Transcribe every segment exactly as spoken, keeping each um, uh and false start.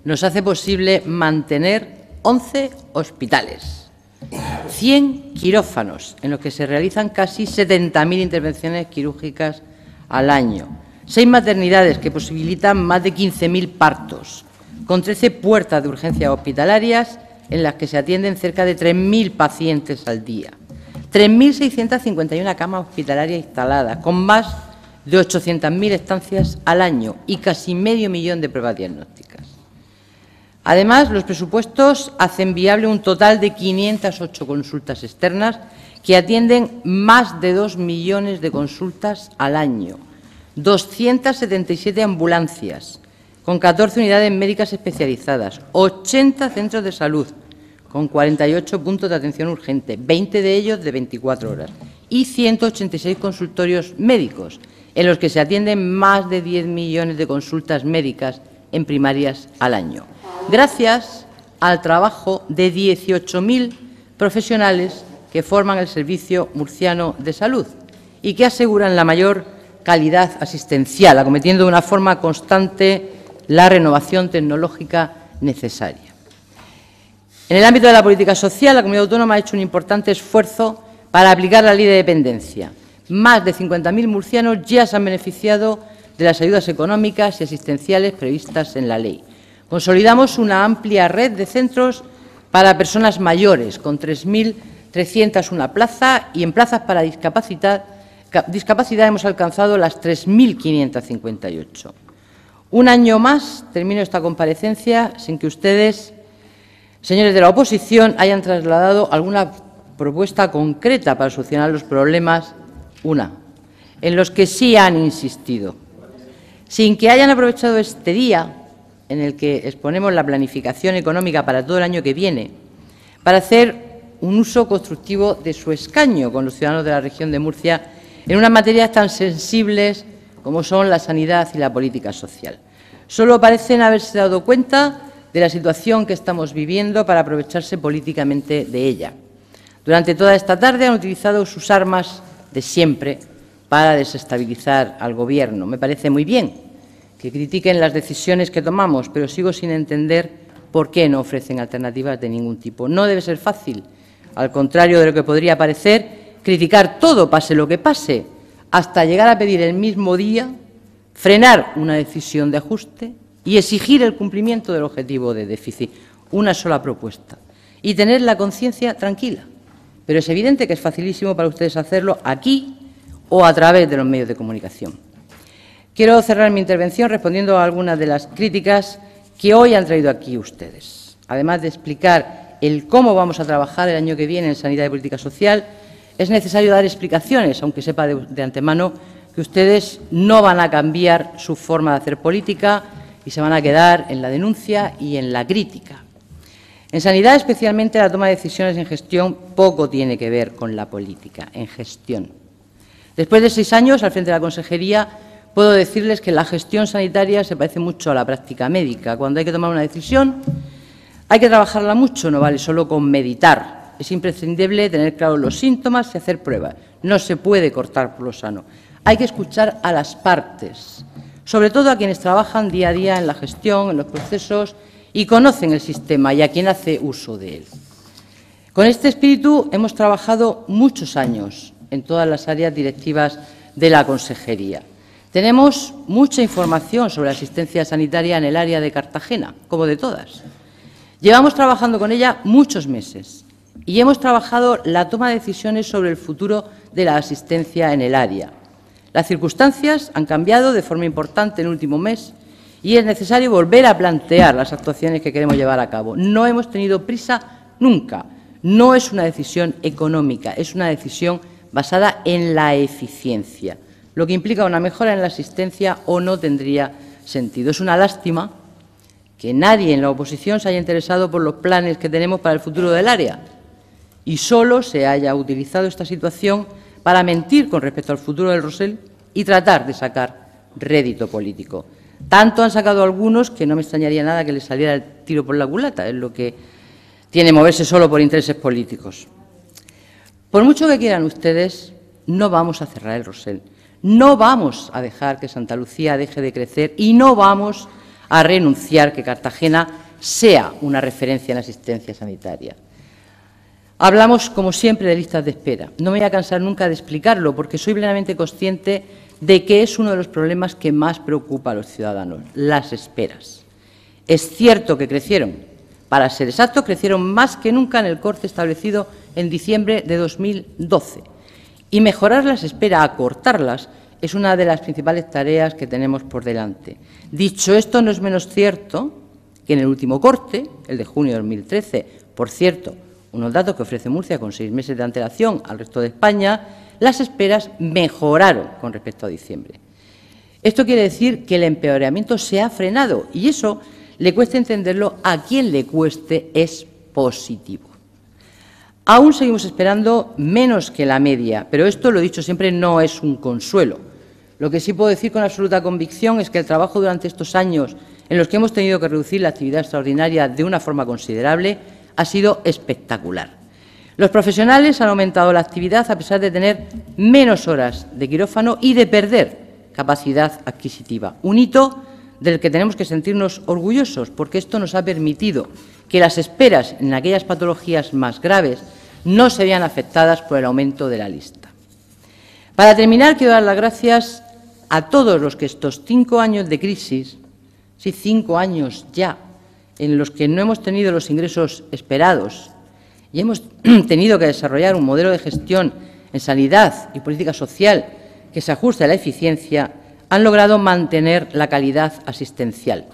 nos hace posible mantener once hospitales, cien quirófanos, en los que se realizan casi setenta mil intervenciones quirúrgicas al año, seis maternidades que posibilitan más de quince mil partos, con trece puertas de urgencias hospitalarias en las que se atienden cerca de tres mil pacientes al día, tres mil seiscientas cincuenta y una camas hospitalarias instaladas, con más de ochocientas mil estancias al año y casi medio millón de pruebas diagnósticas. Además, los presupuestos hacen viable un total de quinientas ocho consultas externas que atienden más de dos millones de consultas al año, doscientas setenta y siete ambulancias, con catorce unidades médicas especializadas, ochenta centros de salud, con cuarenta y ocho puntos de atención urgente, veinte de ellos de veinticuatro horas, y ciento ochenta y seis consultorios médicos, en los que se atienden más de diez millones de consultas médicas en primarias al año, gracias al trabajo de dieciocho mil profesionales que forman el Servicio Murciano de Salud y que aseguran la mayor calidad asistencial, acometiendo de una forma constante la renovación tecnológica necesaria. En el ámbito de la política social, la Comunidad Autónoma ha hecho un importante esfuerzo para aplicar la Ley de Dependencia. Más de cincuenta mil murcianos ya se han beneficiado de las ayudas económicas y asistenciales previstas en la ley. Consolidamos una amplia red de centros para personas mayores, con tres mil trescientas una plazas, y en plazas para discapacidad, discapacidad hemos alcanzado las tres mil quinientas cincuenta y ocho. Un año más termino esta comparecencia sin que ustedes, señores de la oposición, hayan trasladado alguna propuesta concreta para solucionar los problemas, una, en los que sí han insistido, sin que hayan aprovechado este día en el que exponemos la planificación económica para todo el año que viene, para hacer un uso constructivo de su escaño con los ciudadanos de la región de Murcia en unas materias tan sensibles como son la sanidad y la política social. Solo parecen haberse dado cuenta de la situación que estamos viviendo para aprovecharse políticamente de ella. Durante toda esta tarde han utilizado sus armas de siempre para desestabilizar al Gobierno. Me parece muy bien que critiquen las decisiones que tomamos, pero sigo sin entender por qué no ofrecen alternativas de ningún tipo. No debe ser fácil, al contrario de lo que podría parecer, criticar todo, pase lo que pase, hasta llegar a pedir el mismo día frenar una decisión de ajuste y exigir el cumplimiento del objetivo de déficit. Una sola propuesta. Y tener la conciencia tranquila. Pero es evidente que es facilísimo para ustedes hacerlo aquí o a través de los medios de comunicación. Quiero cerrar mi intervención respondiendo a algunas de las críticas que hoy han traído aquí ustedes. Además de explicar el cómo vamos a trabajar el año que viene en sanidad y política social, es necesario dar explicaciones, aunque sepa de, de antemano que ustedes no van a cambiar su forma de hacer política y se van a quedar en la denuncia y en la crítica. En sanidad, especialmente, la toma de decisiones en gestión poco tiene que ver con la política, en gestión. Después de seis años al frente de la consejería, puedo decirles que la gestión sanitaria se parece mucho a la práctica médica. Cuando hay que tomar una decisión, hay que trabajarla mucho, no vale solo con meditar. Es imprescindible tener claros los síntomas y hacer pruebas. No se puede cortar por lo sano. Hay que escuchar a las partes, sobre todo a quienes trabajan día a día en la gestión, en los procesos y conocen el sistema y a quien hace uso de él. Con este espíritu hemos trabajado muchos años en todas las áreas directivas de la consejería. Tenemos mucha información sobre la asistencia sanitaria en el área de Cartagena, como de todas. Llevamos trabajando con ella muchos meses y hemos trabajado la toma de decisiones sobre el futuro de la asistencia en el área. Las circunstancias han cambiado de forma importante en el último mes y es necesario volver a plantear las actuaciones que queremos llevar a cabo. No hemos tenido prisa nunca. No es una decisión económica, es una decisión basada en la eficiencia, lo que implica una mejora en la asistencia o no tendría sentido. Es una lástima que nadie en la oposición se haya interesado por los planes que tenemos para el futuro del área y solo se haya utilizado esta situación para mentir con respecto al futuro del Rosell y tratar de sacar rédito político. Tanto han sacado algunos que no me extrañaría nada que les saliera el tiro por la culata, es lo que tiene moverse solo por intereses políticos. Por mucho que quieran ustedes, no vamos a cerrar el Rosell, no vamos a dejar que Santa Lucía deje de crecer y no vamos a renunciar que Cartagena sea una referencia en asistencia sanitaria. Hablamos, como siempre, de listas de espera. No me voy a cansar nunca de explicarlo, porque soy plenamente consciente de que es uno de los problemas que más preocupa a los ciudadanos, las esperas. Es cierto que crecieron, para ser exactos, crecieron más que nunca en el corte establecido en diciembre de dos mil doce. Y mejorar las esperas, acortarlas, es una de las principales tareas que tenemos por delante. Dicho esto, no es menos cierto que en el último corte, el de junio de dos mil trece, por cierto, unos datos que ofrece Murcia con seis meses de antelación al resto de España, las esperas mejoraron con respecto a diciembre. Esto quiere decir que el empeoramiento se ha frenado y eso, le cuesta entenderlo, a quien le cueste es positivo. Aún seguimos esperando menos que la media, pero esto, lo he dicho siempre, no es un consuelo. Lo que sí puedo decir con absoluta convicción es que el trabajo durante estos años en los que hemos tenido que reducir la actividad extraordinaria de una forma considerable ha sido espectacular. Los profesionales han aumentado la actividad a pesar de tener menos horas de quirófano y de perder capacidad adquisitiva. Un hito del que tenemos que sentirnos orgullosos, porque esto nos ha permitido que las esperas en aquellas patologías más graves no se vean afectadas por el aumento de la lista. Para terminar, quiero dar las gracias a todos los que estos cinco años de crisis, sí, cinco años ya, en los que no hemos tenido los ingresos esperados y hemos tenido que desarrollar un modelo de gestión en sanidad y política social que se ajuste a la eficiencia, han logrado mantener la calidad asistencial.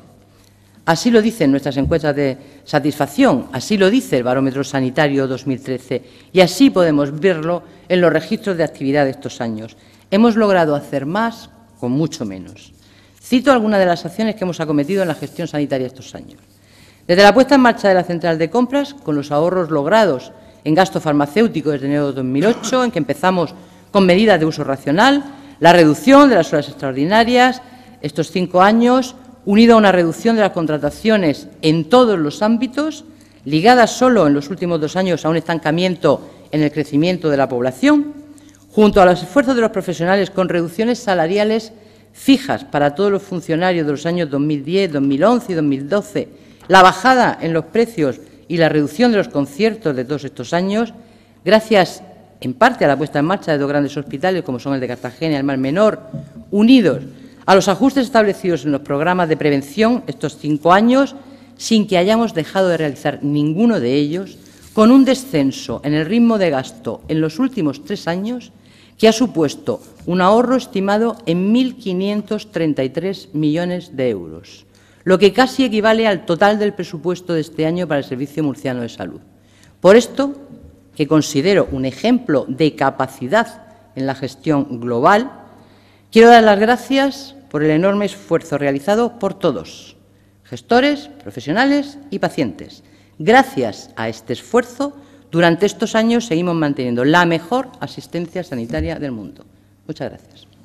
Así lo dicen nuestras encuestas de satisfacción, así lo dice el Barómetro Sanitario dos mil trece y así podemos verlo en los registros de actividad de estos años. Hemos logrado hacer más con mucho menos. Cito algunas de las acciones que hemos acometido en la gestión sanitaria estos años. Desde la puesta en marcha de la central de compras, con los ahorros logrados en gasto farmacéutico desde enero de dos mil ocho, en que empezamos con medidas de uso racional, la reducción de las horas extraordinarias, estos cinco años, unido a una reducción de las contrataciones en todos los ámbitos, ligadas solo en los últimos dos años a un estancamiento en el crecimiento de la población, junto a los esfuerzos de los profesionales con reducciones salariales fijas para todos los funcionarios de los años dos mil diez, dos mil once y dos mil doce, la bajada en los precios y la reducción de los conciertos de todos estos años, gracias en parte a la puesta en marcha de dos grandes hospitales, como son el de Cartagena y el Mar Menor, unidos a los ajustes establecidos en los programas de prevención estos cinco años, sin que hayamos dejado de realizar ninguno de ellos, con un descenso en el ritmo de gasto en los últimos tres años que ha supuesto un ahorro estimado en mil quinientos treinta y tres millones de euros, lo que casi equivale al total del presupuesto de este año para el Servicio Murciano de Salud. Por esto, que considero un ejemplo de capacidad en la gestión global, quiero dar las gracias por el enorme esfuerzo realizado por todos, gestores, profesionales y pacientes. Gracias a este esfuerzo, durante estos años seguimos manteniendo la mejor asistencia sanitaria del mundo. Muchas gracias.